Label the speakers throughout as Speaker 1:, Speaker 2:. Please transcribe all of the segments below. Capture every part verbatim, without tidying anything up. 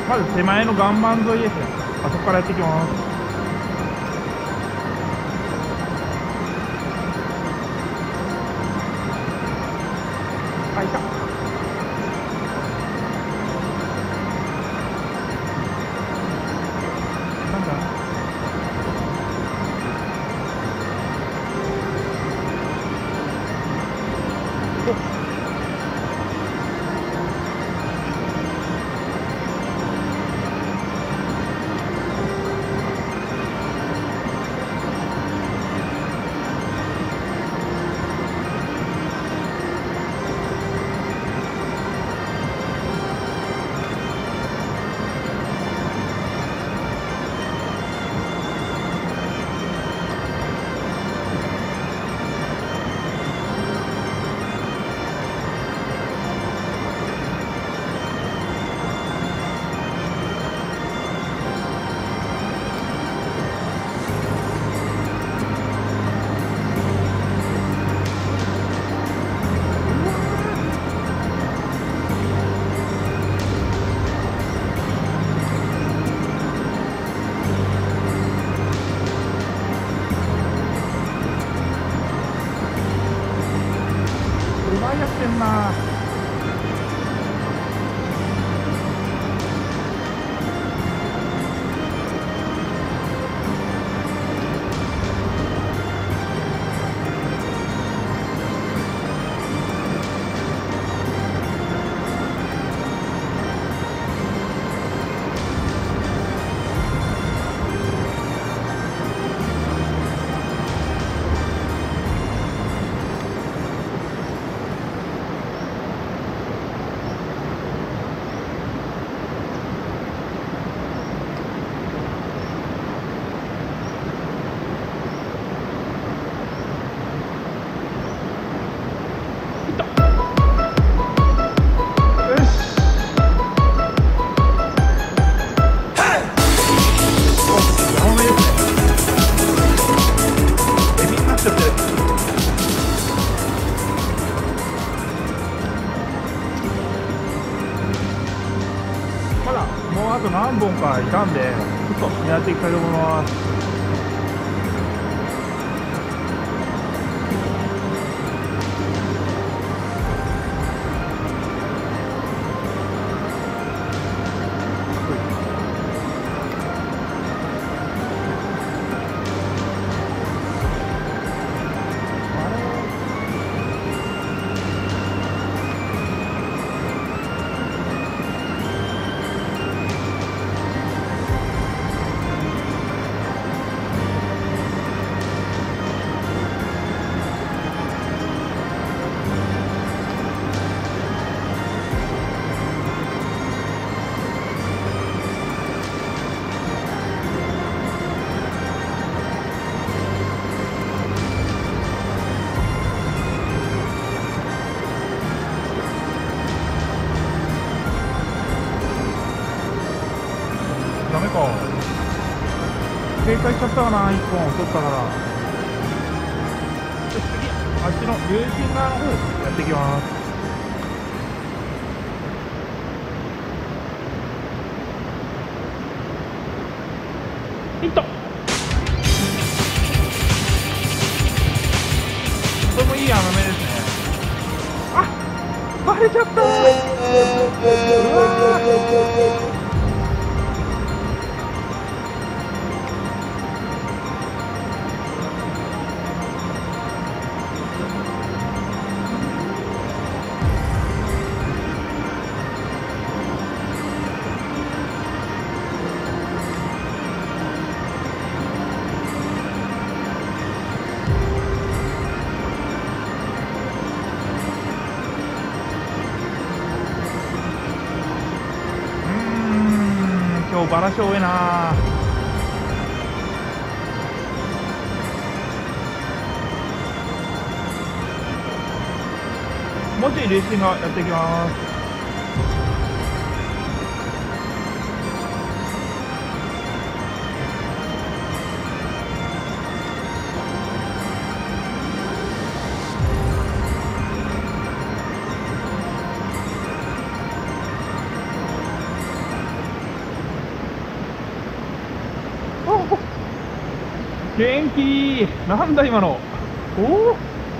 Speaker 1: まず手前の岩盤沿いですね。あそこからやっていきます。あ、いた。なんだ。お、奪い合ってんな。もうあと何本かいたんで、ちょっと狙っていきたいと思います。ダメか。警戒しちゃったかな、いっぽん取ったから。よし、次、あっちの竜神側の方やっていきます。ヒット。これもいい甘めですね。あ、バレちゃったー。うわー。今日バラシ多いな。もうちょいレーシングやっていきます。 元気いい。なんだ今の。おお、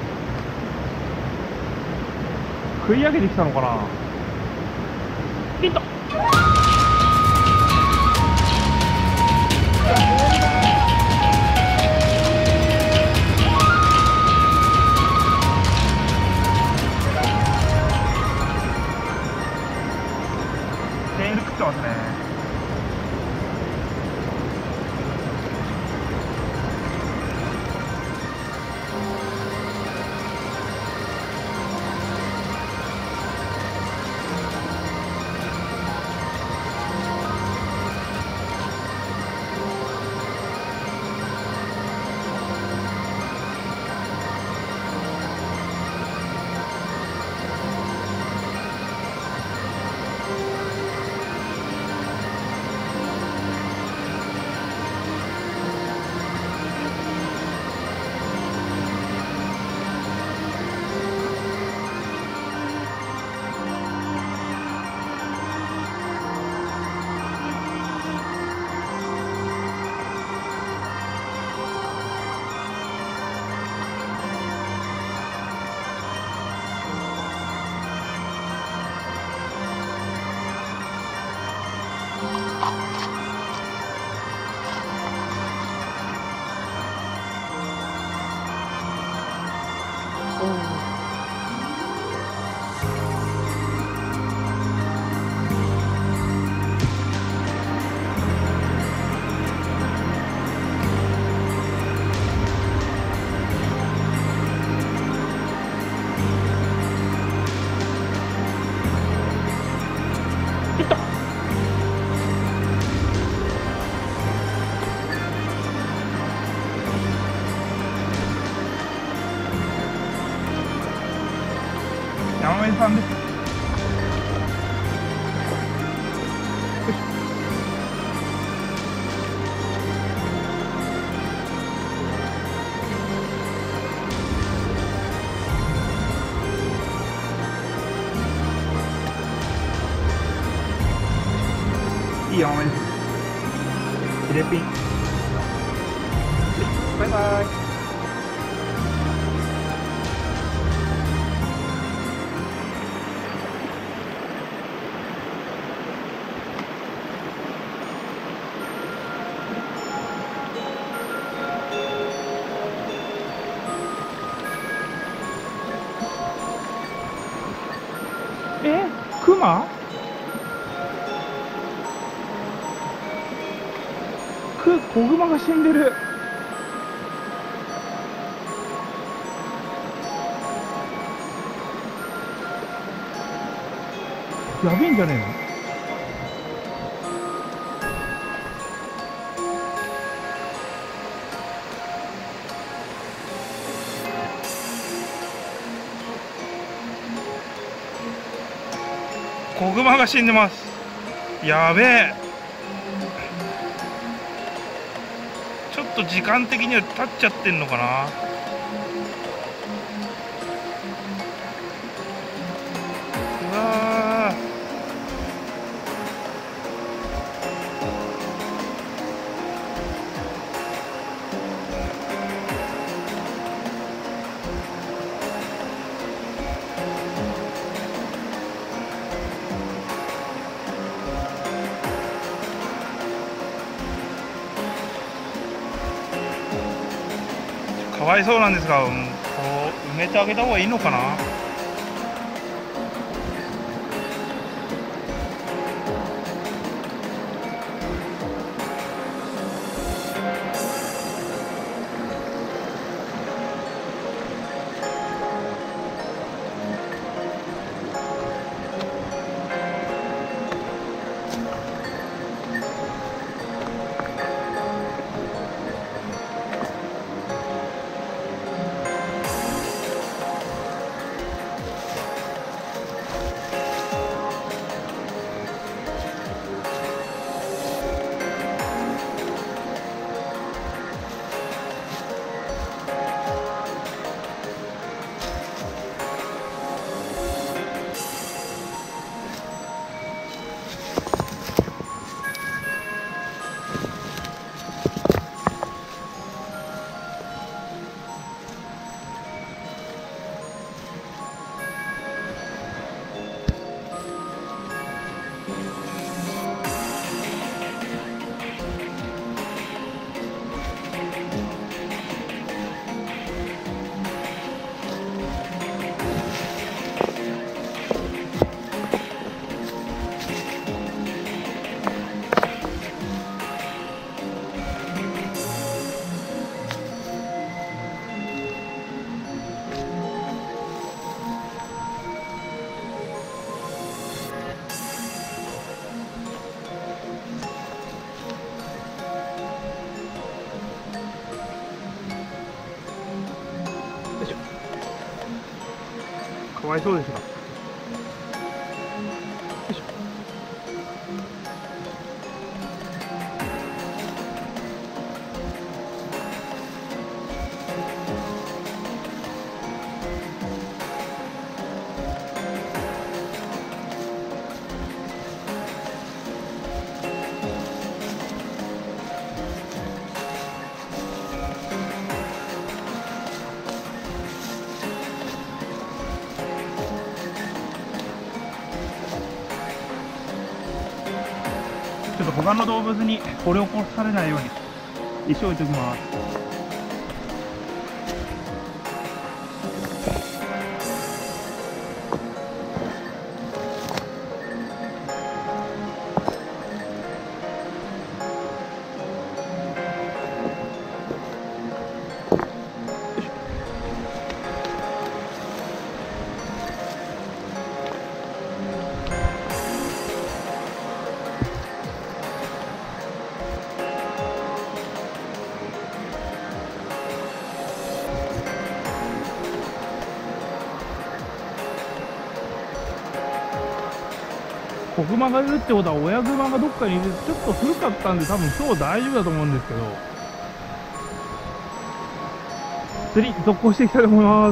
Speaker 1: 食い上げてきたのかな。ヒット。テール食ってますね。山目さんです。いい山目です。ヒレピン。バイバイ。え、クマ？く、子グマが死んでる。やべえんじゃねえの？子グマが死んでます。やべえ。ちょっと時間的には経っちゃってんのかな。うわかわいそうなんですが、うん、こう埋めてあげた方がいいのかな。 かわいそうですが。よいしょ。ちょっと他の動物に掘り起こされないように石を置いておきます。子グマがいるってことは親グマがどっかにいる。ちょっと古かったんで多分今日大丈夫だと思うんですけど、釣り続行していきたいと思います。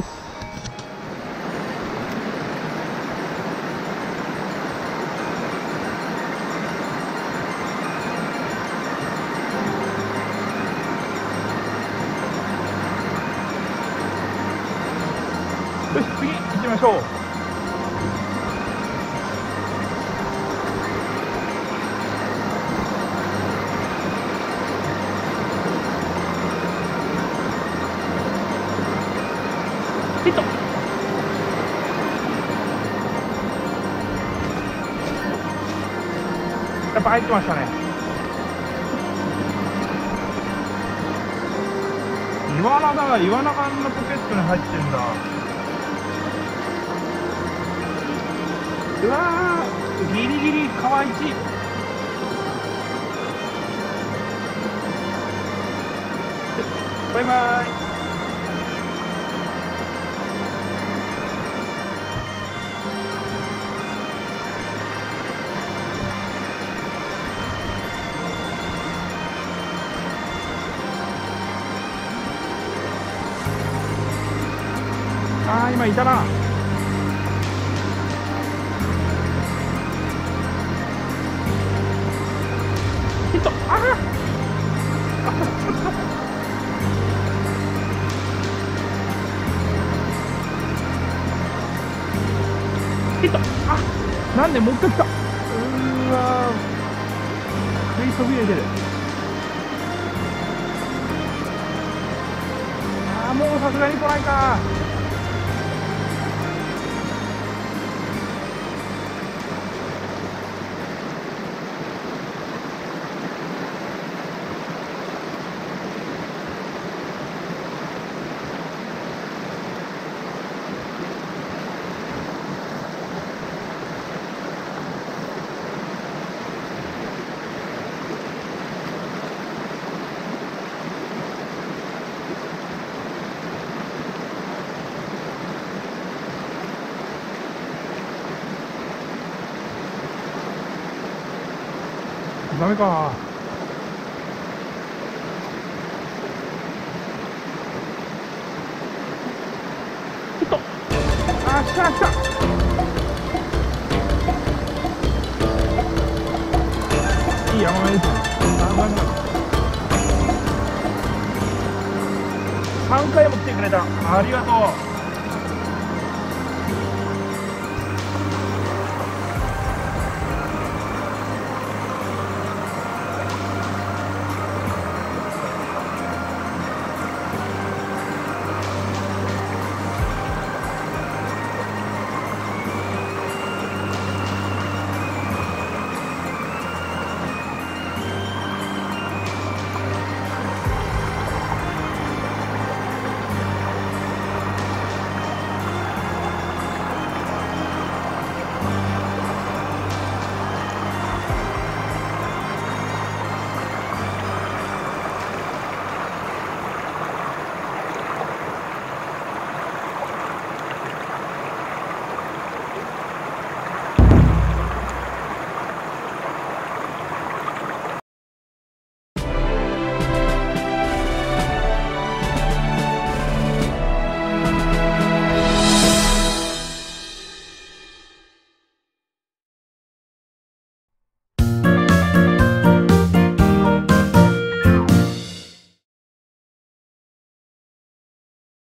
Speaker 1: よし、次行きましょう。ヒット。やっぱ入ってましたね。イワナだが、イワナがあんなポケットに入ってんだ。うわー、ギリギリ川一。バイバイ。あー、今いたな。ヒット。あーヒット。あ、なんでもう一回来た。うーわー、食いそびれてる。あー、もうさすがに来ないか。ダメか。ヒット。あー、来た来た。いいヤマメです。さんかいも来てくれた。ありがとう。